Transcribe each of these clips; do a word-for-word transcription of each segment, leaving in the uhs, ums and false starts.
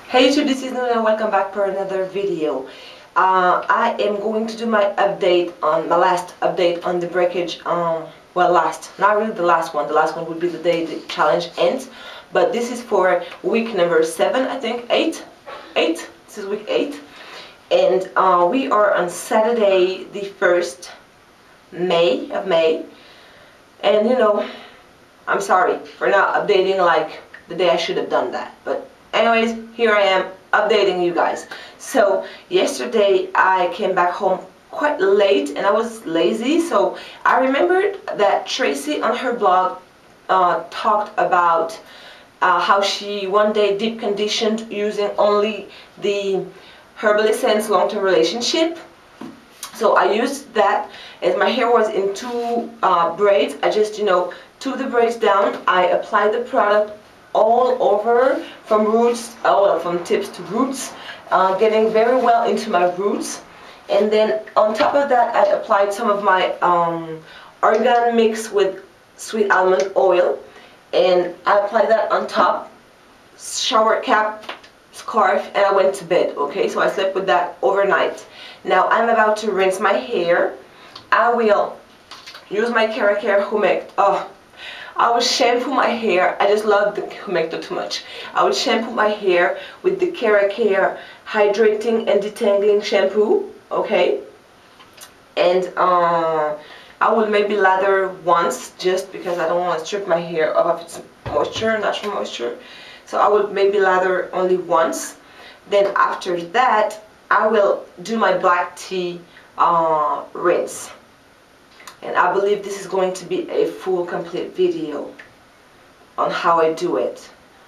Hey YouTube, this is Nuna. Welcome back for another video. Uh, I am going to do my update on my last update on the breakage. Um, well, last, not really the last one. The last one would be the day the challenge ends. But this is for week number seven, I think, eight, eight. This is week eight, and uh, we are on Saturday, the first May of May. And you know, I'm sorry for not updating like the day I should have done that, but anyways, here I am updating you guys. So yesterday I came back home quite late and I was lazy, so I remembered that Traycee on her blog uh, talked about uh, how she one day deep conditioned using only the Herbal Essence long-term relationship. So I used that, as my hair was in two uh, braids. I just, you know, took the braids down, I applied the product all over, from roots, oh well, from tips to roots, uh, getting very well into my roots. And then on top of that, I applied some of my um, argan mix with sweet almond oil, and I applied that on top, shower cap, scarf, and I went to bed. Okay, so I slept with that overnight. Now I'm about to rinse my hair. I will use my Care Humector. Oh, I will shampoo my hair. I just love the Humector too much. I will shampoo my hair with the Care Hydrating and Detangling Shampoo, okay? And uh, I will maybe lather once, just because I don't want to strip my hair of its moisture, natural moisture. So I will maybe lather only once. Then after that, I will do my black tea uh, rinse. And I believe this is going to be a full complete video on how I do it,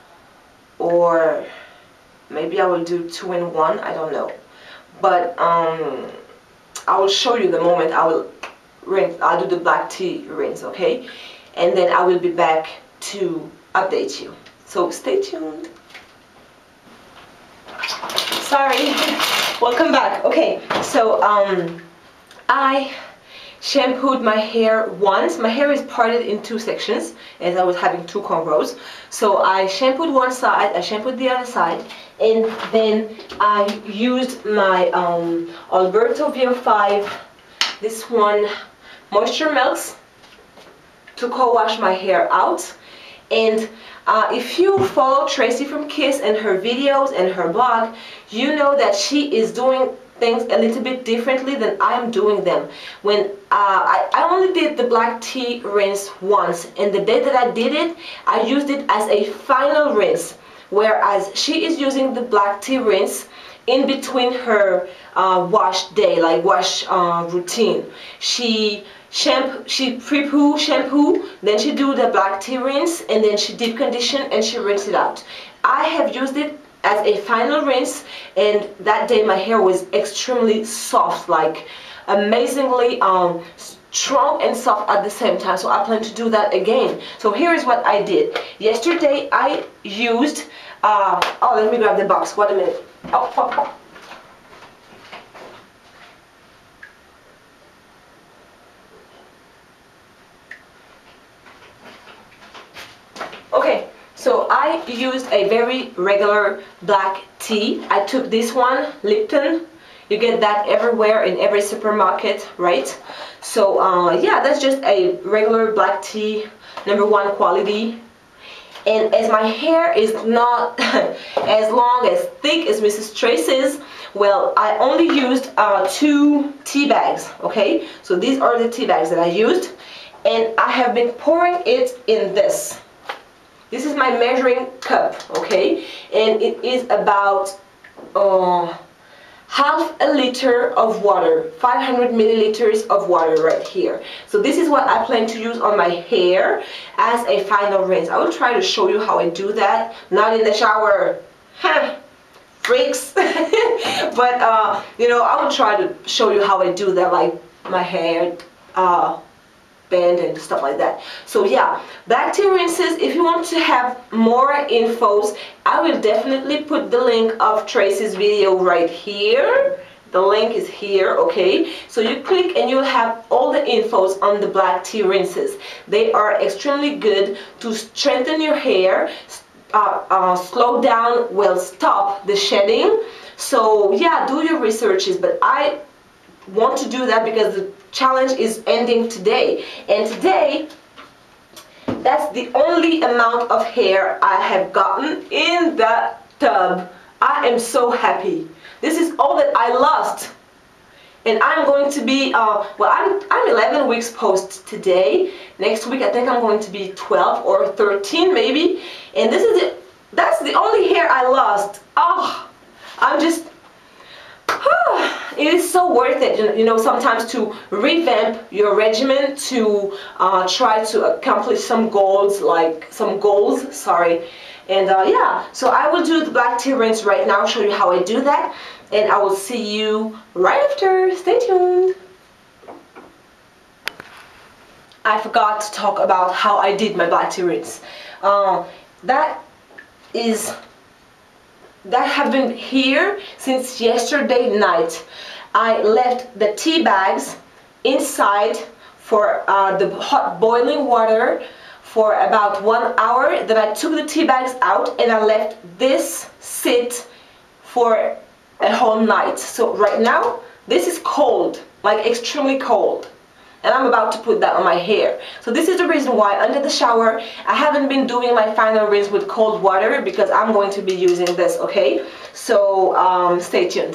or maybe I will do two in one, I don't know, but um, I will show you the moment I will rinse. I'll do the black tea rinse, okay, and then I will be back to update you, so stay tuned. Sorry. Welcome back. Okay, so um, I shampooed my hair once. My hair is parted in two sections, as I was having two cornrows. So I shampooed one side, I shampooed the other side, and then I used my um, Alberto V O five, this one, Moisture Milks, to co-wash my hair out. And uh, if you follow Traycee from Kiss and her videos and her blog, you know that she is doing things a little bit differently than I am doing them. When uh, I, I only did the black tea rinse once, and the day that I did it, I used it as a final rinse, whereas she is using the black tea rinse in between her uh, wash day, like wash uh, routine. She shampoo, she pre-poo shampoo, then she do the black tea rinse, and then she deep condition and she rinse it out. I have used it as a final rinse, and that day my hair was extremely soft, like amazingly um, strong and soft at the same time. So I plan to do that again. So here is what I did. Yesterday I used, uh, oh let me grab the box, wait a minute. Oh, oh, oh. Okay, so I used a very regular black tea. I took this one, Lipton. You get that everywhere in every supermarket, right? So uh, yeah, that's just a regular black tea, number one quality. And as my hair is not as long, as thick as Missus Traycee's, well, I only used uh, two tea bags, okay? So these are the tea bags that I used, and I have been pouring it in this. This is my measuring cup, okay? And it is about uh, half a liter of water, five hundred milliliters of water right here. So this is what I plan to use on my hair as a final rinse. I will try to show you how I do that, not in the shower, huh, freaks. But uh, you know, I will try to show you how I do that, like my hair uh, band and stuff like that. So yeah, black tea rinses. If you want to have more infos, I will definitely put the link of Traycee's video right here. The link is here, okay? So you click and you'll have all the infos on the black tea rinses. They are extremely good to strengthen your hair, uh, uh, slow down will stop the shedding. So yeah, do your researches, but I want to do that because the challenge is ending today, and today that's the only amount of hair I have gotten in that tub. I am so happy. This is all that I lost. And I'm going to be, uh, well, I'm, I'm eleven weeks post today. Next week I think I'm going to be twelve or thirteen maybe. And this is it. That's the only hair I lost. Oh, I'm just, it is so worth it, you know, sometimes to revamp your regimen, to uh, try to accomplish some goals, like some goals, sorry. And uh, yeah, so I will do the black tea rinse right now, show you how I do that, and I will see you right after. Stay tuned. I forgot to talk about how I did my black tea rinse. Uh, that is that have been here since yesterday night. I left the tea bags inside for uh, the hot boiling water for about one hour. Then I took the tea bags out and I left this sit for a whole night. So right now this is cold, like extremely cold, and I'm about to put that on my hair. So this is the reason why under the shower I haven't been doing my final rinse with cold water, because I'm going to be using this, okay? So um, stay tuned.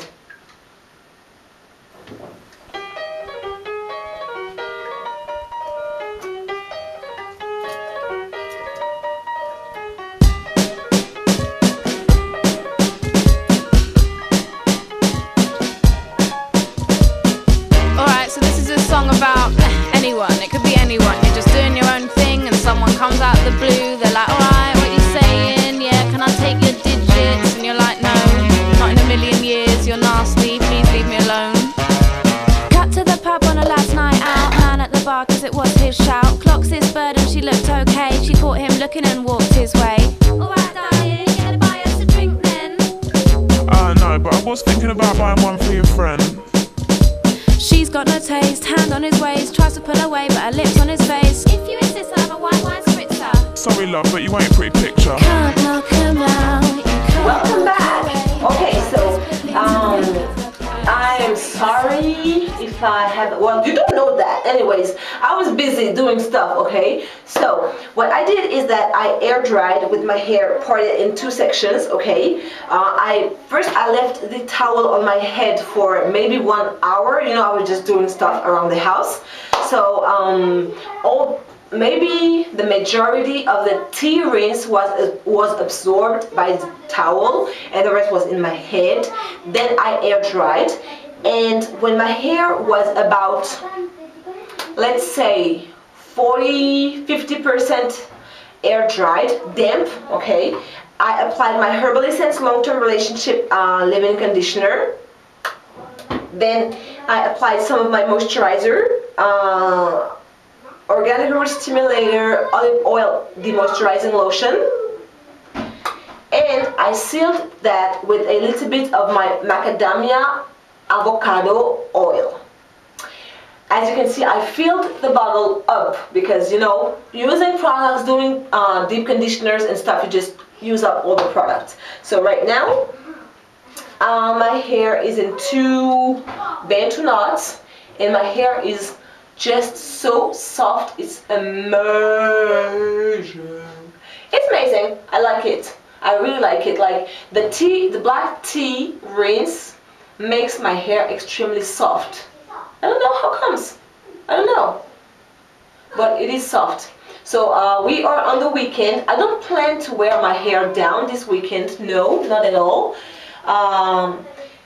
About anyone, it could be anyone. You're just doing your own thing and someone comes out of the blue. They're like, alright, what you saying? Yeah, can I take your digits? And you're like, no, not in a million years. You're nasty, please leave me alone. Cut to the pub on a last night out. Man at the bar cause it was his shout. Clocks his bird and she looked okay. She caught him looking and walked his way. Alright darling, you gonna buy us a drink then? Uh no, but I was thinking about buying one for your friend. She's got no taste, hand on his waist, tries to pull away but her lips on his face. If you insist, I'll have a white wine spritzer. Sorry love, but you ain't a pretty picture. Can't knock him out. Welcome back. Okay, so um, I am sorry if I have, well, you don't know that. Anyways, I was busy doing stuff, okay? So what I did is that I air dried with my hair parted in two sections, okay? Uh, I first I left the towel on my head for maybe one hour. You know, I was just doing stuff around the house. So um, all maybe the majority of the tea rinse was uh, was absorbed by the towel, and the rest was in my head. Then I air dried, and when my hair was about, let's say, forty fifty percent air dried, damp, okay, I applied my Herbal Essence long-term relationship uh, leave-in conditioner. Then I applied some of my moisturizer, uh, organic root stimulator, olive oil demoisturizing lotion, and I sealed that with a little bit of my macadamia avocado oil. As you can see, I filled the bottle up because, you know, using products, doing uh, deep conditioners and stuff, you just use up all the products. So right now, uh, my hair is in two bantu knots, and my hair is just so soft. It's amazing. It's amazing. I like it. I really like it. Like the tea, the black tea rinse makes my hair extremely soft. I don't know how comes. I don't know. But it is soft. So uh, we are on the weekend. I don't plan to wear my hair down this weekend. No, not at all. Um,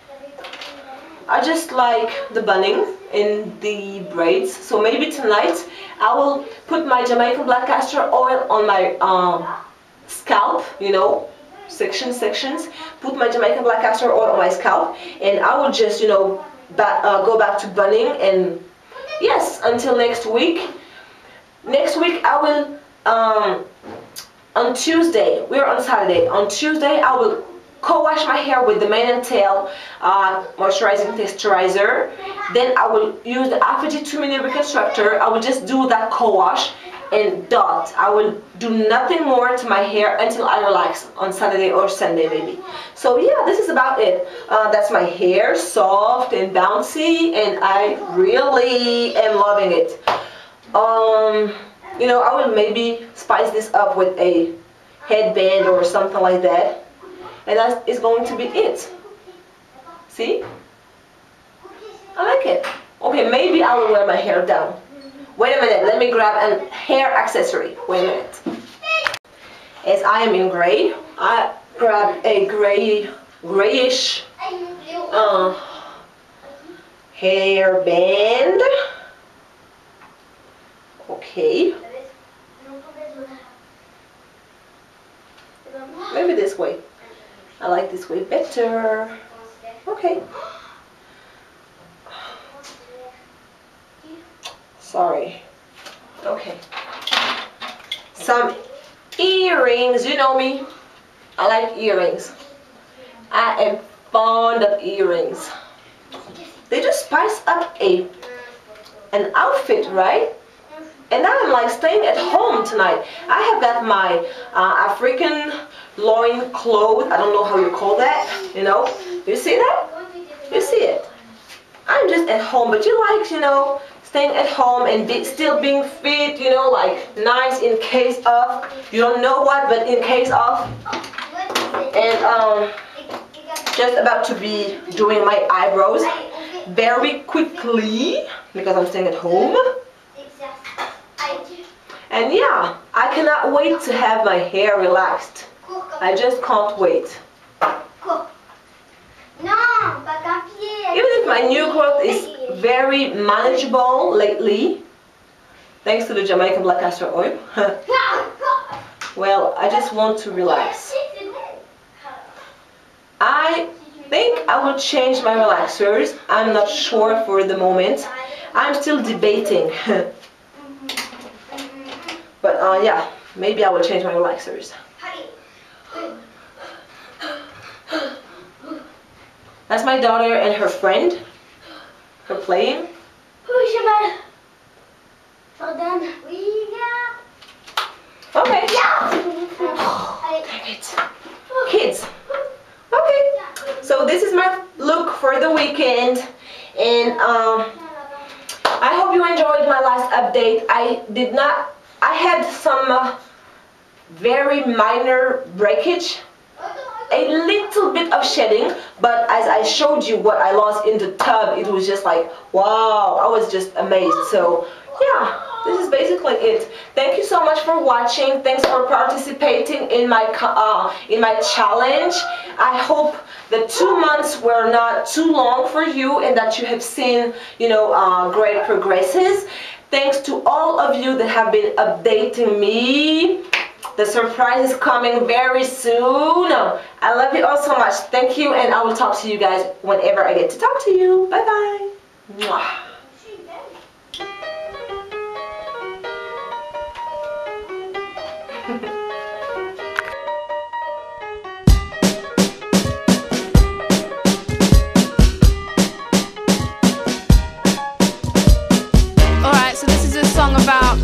I just like the bunning in the braids. So maybe tonight I will put my Jamaican black castor oil on my um, scalp, you know, section sections. Put my Jamaican black castor oil on my scalp, and I will just, you know, back, uh, go back to bunning. And yes, until next week. Next week I will, um, on Tuesday, we're on Saturday. On Tuesday I will co-wash my hair with the mane and tail uh, moisturizing texturizer. Then I will use the Affinity two minute reconstructor. I will just do that co-wash, and dot. I will do nothing more to my hair until I relax on Saturday or Sunday maybe. So yeah, this is about it. Uh, that's my hair, soft and bouncy, and I really am loving it. Um, you know, I will maybe spice this up with a headband or something like that, and that is going to be it. See? I like it. Okay, maybe I will wear my hair down. Wait a minute, let me grab a hair accessory. Wait a minute. As I am in gray, I grab a gray, grayish uh, hair band. Okay. Maybe this way. I like this way better. Okay. Sorry. Okay. Some earrings. You know me. I like earrings. I am fond of earrings. They just spice up a an outfit, right? And now I'm like staying at home tonight. I have got my uh, African loin cloth. I don't know how you call that. You know? You see that? You see it? I'm just at home, but you like, you know, staying at home and be, still being fit, you know, like nice in case of, you don't know what, but in case of. And um, just about to be doing my eyebrows very quickly because I'm staying at home. And yeah, I cannot wait to have my hair relaxed. I just can't wait. Even if my new cloth is very manageable lately, thanks to the Jamaican black castor oil, well, I just want to relax. I think I will change my relaxers. I'm not sure for the moment. I'm still debating. But uh, yeah, maybe I will change my relaxers. That's my daughter and her friend. Her playing. Okay. Dang it. Kids. Okay. So this is my look for the weekend. And um, I hope you enjoyed my last update. I did not, I had some uh, very minor breakage. A little bit of shedding, but as I showed you what I lost in the tub, it was just like, wow, I was just amazed. So yeah, this is basically it. Thank you so much for watching. Thanks for participating in my uh, in my challenge. I hope the two months were not too long for you and that you have seen, you know, uh, great progresses. Thanks to all of you that have been updating me. The surprise is coming very soon. I love you all so much. Thank you, and I will talk to you guys whenever I get to talk to you. Bye bye. Mwah.